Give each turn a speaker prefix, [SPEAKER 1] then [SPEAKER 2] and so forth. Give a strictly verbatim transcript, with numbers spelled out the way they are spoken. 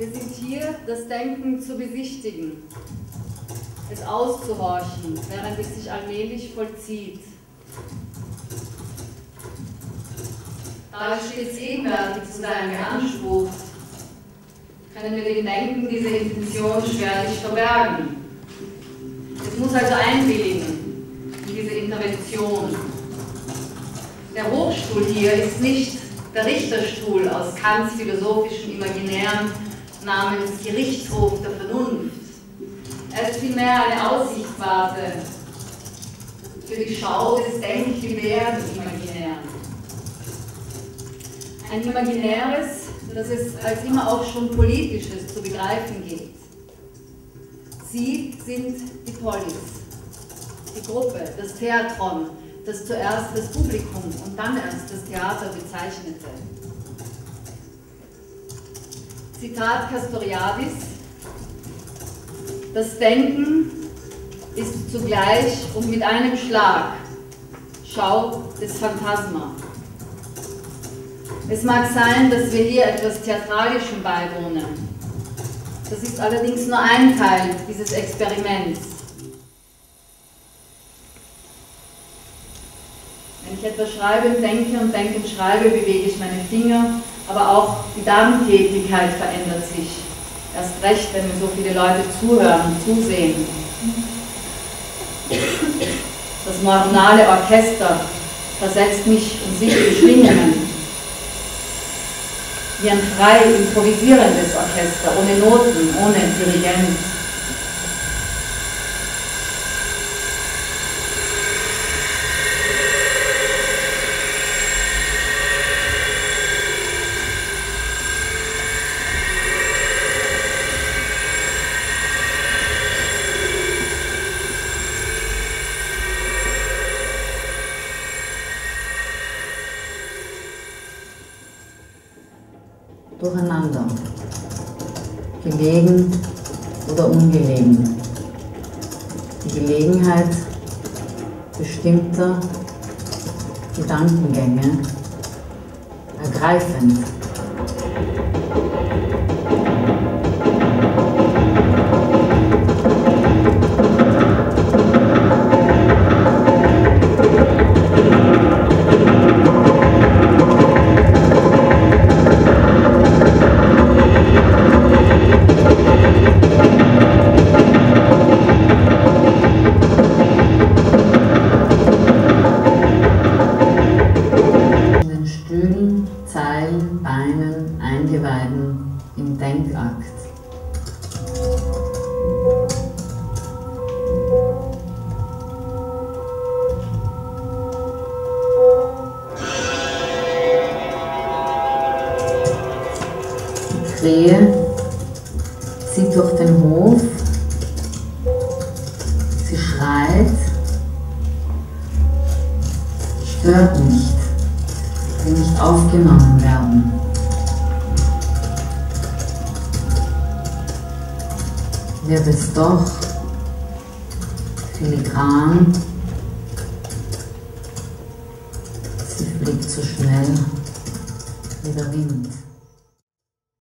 [SPEAKER 1] Wir sind hier, das Denken zu besichtigen, es auszuhorchen, während es sich allmählich vollzieht. Da es stets gegenwärtig zu sein beansprucht, können wir dem Denken diese Intention schwerlich verbergen. Es muss also einwilligen in diese Intervention. Der Hochstuhl hier ist nicht der Richterstuhl aus Kants philosophischen Imaginären namens Gerichtshof der Vernunft. Er ist vielmehr eine Aussichtswarte für die Schau des denkgewehrten Imaginären. Ein Imaginäres, das es als immer auch schon Politisches zu begreifen gilt. Sie sind die Polis, die Gruppe, das Theatron, das zuerst das Publikum und dann erst das Theater bezeichnete. Zitat Castoriadis: Das Denken ist zugleich und mit einem Schlag Schau des Phantasma. Es mag sein, dass wir hier etwas Theatralischem beiwohnen. Das ist allerdings nur ein Teil dieses Experiments. Wenn ich etwas schreibe und denke und denke und schreibe, bewege ich meine Finger, aber auch die Darmtätigkeit verändert sich. Erst recht, wenn mir so viele Leute zuhören und zusehen. Das neuronale Orchester versetzt mich und sich in Schwingungen. Wie ein frei improvisierendes Orchester, ohne Noten, ohne Dirigent.
[SPEAKER 2] Durcheinander, gelegen oder ungelegen, die Gelegenheit bestimmter Gedankengänge, ergreifend. Zeilen, Beinen, Eingeweiden im Denkakt. Die Krähe zieht durch den Hof, sie schreit, stört nicht. Die nicht aufgenommen werden. Wird es doch filigran, sie fliegt so schnell wie der Wind.